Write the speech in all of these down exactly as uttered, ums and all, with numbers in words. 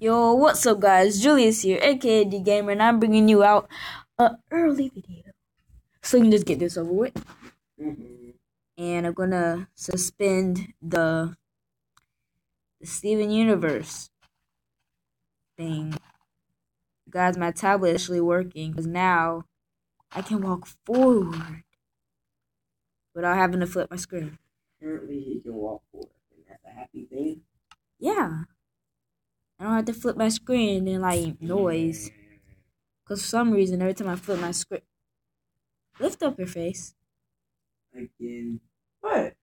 Yo, what's up guys? Julius here, aka D Gamer, and I'm bringing you out an early video. So you can just get this over with. Mm-hmm. And I'm gonna suspend the, the Steven Universe thing. Guys, my tablet is actually working because now I can walk forward without having to flip my screen. Apparently he can walk forward, and that's a happy thing. Yeah. I don't have to flip my screen and then like noise. Because for some reason, every time I flip my screen... Lift up your face. Again. What?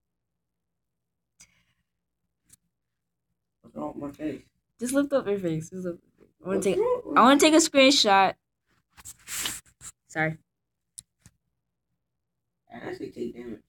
What's wrong with my face? Just lift up your face. Just lift up. I want to take. I want to take a screenshot. Sorry. I actually take damage.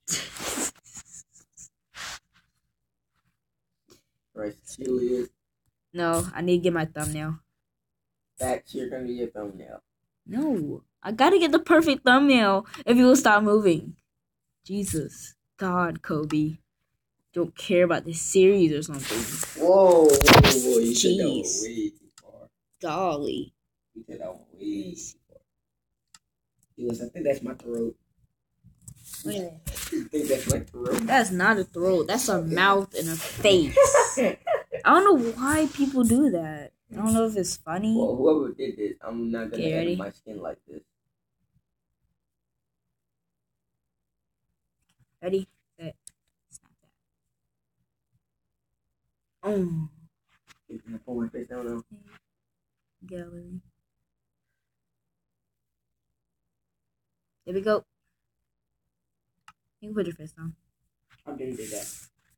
Right, Julius. No, I need to get my thumbnail. That's you're gonna be your thumbnail. No, I gotta get the perfect thumbnail if you will stop moving. Jesus, God, Kobe, don't care about this series or something. Whoa, whoa, whoa! You Jeez. said that one way too far. Golly. You said that one way too far. Julius, I think that's my throat. What is it? I think that's my throat. That's not a throat. That's a mouth and a face. I don't know why people do that. I don't know if it's funny. Well, whoever did this, I'm not gonna Okay, edit ready? my skin like this. Ready? Set. Snap that. Oh. Can I pull my face down now? Gallery. There we go. You can put your face down. I didn't do that.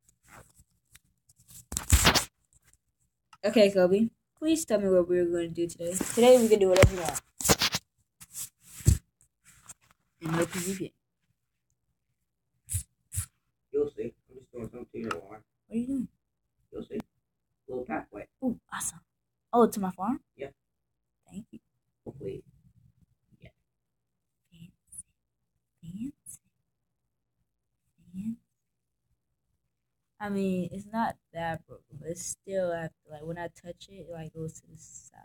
Okay, Kobe. Please tell me what we're going to do today. Today we can do whatever you want. And no PvP. You'll see. I'm just doing something to your lawn. What are you doing? You'll see. Little pathway. Oh, awesome. Oh, to my farm? Yeah. Thank you. Hopefully. Yeah. Fancy. Fancy. Fancy. I mean, it's not that broken, but it's still after, like, when I touch it, it, like, goes to the side.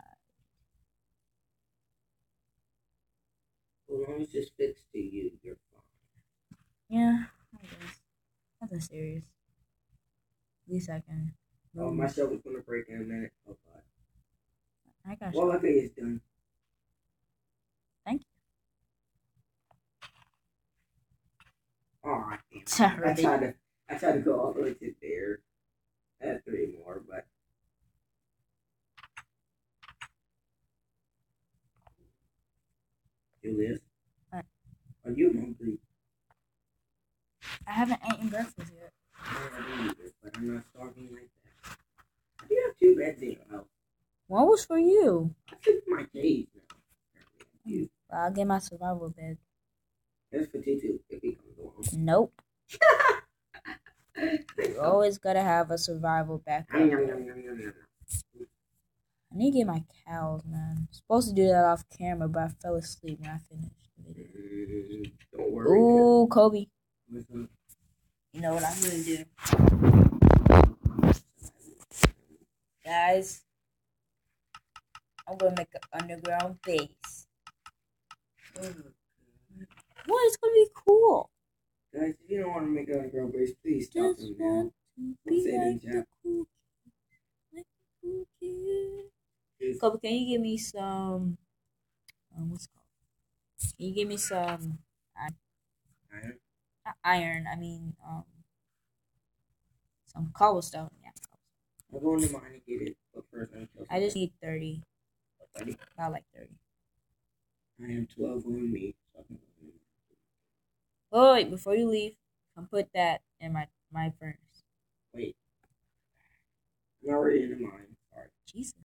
As long as it's fixed to you, you're fine. Yeah, I guess. Nothing serious. At least I can. Oh, my shovel's gonna break in a minute. Oh, God. I got Well, I think it's done. Thank you. Alright. Sorry. I tried to, I tried to go all the way to there. I had three more, but. Julius? What? Are you hungry? I haven't eaten breakfast yet. I haven't either, but I'm not starving like that. You have two beds in your house. One was for you. I took my cage now. You. Well, I'll get my survival bed. That's for Tutu if he comes along. Nope. You always gotta have a survival backup. I need to get my cows, man. I'm supposed to do that off camera, but I fell asleep when I finished the video. Mm, don't worry. Ooh, Kobe. Listen. You know what I'm gonna do? Guys, I'm gonna make an underground base. What? It's gonna be cool. Guys, if you don't want to make an underground base, please stop Just me now. want to be like Chat. the cool kid. Like the cool kid. Kobe, can you give me some, um, what's it called? Can you give me some iron? Iron? Not iron, I mean, um, some cobblestone. Yeah. I'll go into mine and get it, but first I'm I just need thirty. thirty. About like thirty. I have twelve on me. So Oh, wait, before you leave, come put that in my, my furnace. wait. I'm already into mine. Alright. Jesus.